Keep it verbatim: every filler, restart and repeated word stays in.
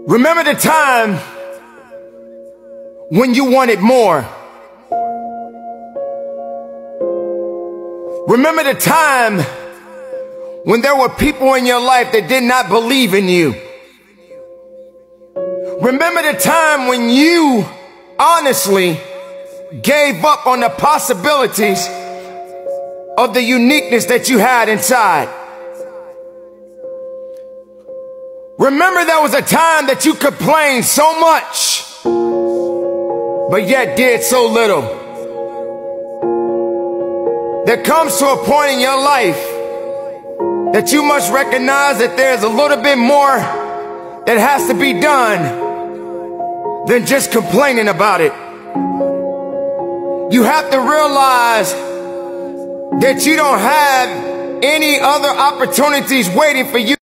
Remember the time when you wanted more. Remember the time when there were people in your life that did not believe in you. Remember the time when you honestly gave up on the possibilities of the uniqueness that you had inside. Remember there was a time that you complained so much, but yet did so little. There comes to a point in your life that you must recognize that there's a little bit more that has to be done than just complaining about it. You have to realize that you don't have any other opportunities waiting for you.